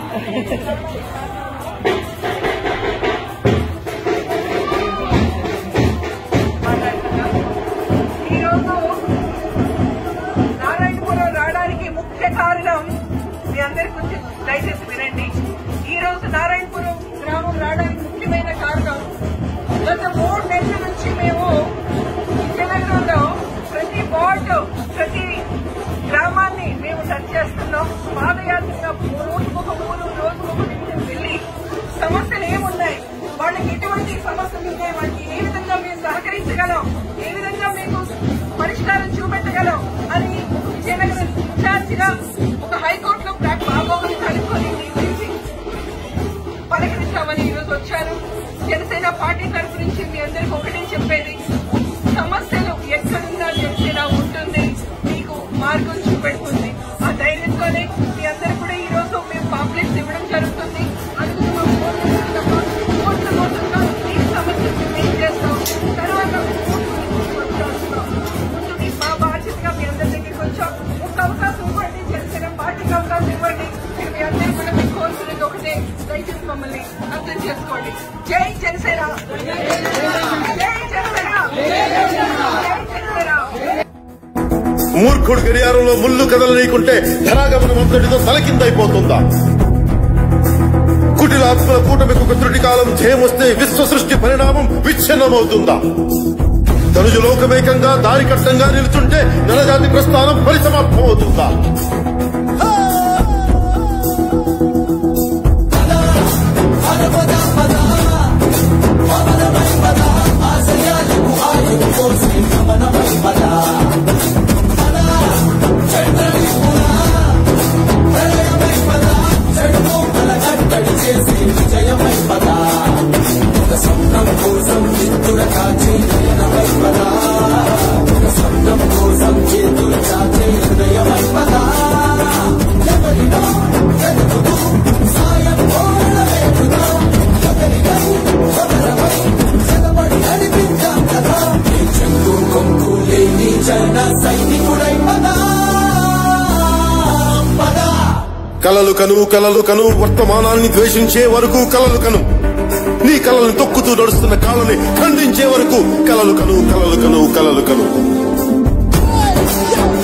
ఈరోజు నారాయణపురం రావడానికి ముఖ్య కారణం మీ అందరి గురించి దయచేసి వినండి. ఈ రోజు నారాయణపురం గ్రామం రావడానికి ముఖ్యమైన కారణం గత 3 నెలల నుంచి మేము విజయనగరంలో ప్రతి వార్డు ప్రతి గ్రామాన్ని మేము టచ్ చేస్తున్నాం. పాదయాత్రగా రోజుకొక ఊరు రోజుకొక నిమిషం వెళ్లి సమస్యలు ఏమున్నాయి, వాళ్ళకి ఎటువంటి సమస్యలు ఉన్నాయి, వాళ్ళకి ఏ విధంగా మేము సహకరించగలం, ఏ విధంగా మీకు పరిష్కారం చూపెట్టగలం అని విజయనగరం ఇన్ఛార్జిగా ఒక హైకోర్టులో బాగోగులు కనుక్కొని మీ గురించి పలకరించామని ఈరోజు వచ్చారు. జనసేన పార్టీ తరఫు నుంచి మీ అందరికి ఒకటే చెప్పేది, సమస్యలు ఎక్కడున్నా జనసేన ఉంటుంది, మీకు మార్గం చూపెడుతుంది. ఆ ధైర్యంతోనే మీ అందరు కూడా ఈ రోజు మేము పాంప్లెట్స్ ఇవ్వడం జరుగుతుంది. అందుకు మా ఓట్ల కోసంగా ఈ సమస్యలు ఏం చేస్తాం, తర్వాత ముందు మా బాధ్యతగా మీ అందరి దగ్గరికి వచ్చాం. ఒక అవకాశం ఇవ్వండి, జనసేన పార్టీకి అవకాశం ఇవ్వండి. మీ అందరూ కూడా మీకు కోరుకునేది ఒకటే, దయచేసి మమ్మల్ని అర్థం చేసుకోండి. జై జనసేన, జై జనసేన, జై జనసేన. మూర్ఖుడు గడియారంలో ముళ్ళు కదలనీయకుంటే ధరాగమనం అంతటితో తలకిందైపోతుందా? కుటిలాత్మల కూటమికి ఒక త్రుటి కాలం జయమొస్తే విశ్వ సృష్టి పరిణామం విచ్ఛిన్నమవుతుందా? ధనుజులోకమేకంగా దారికట్టంగా నిలుచుంటే నరజాతి ప్రస్థానం పరిసమాప్తమవుతుందా? కలలు కను వర్తమానాన్ని ద్వేషించే వరకు కలలు కను, నీ కలలను తొక్కుతూ నడుస్తున్న కాలని ఖండించే వరకు కలలు కను.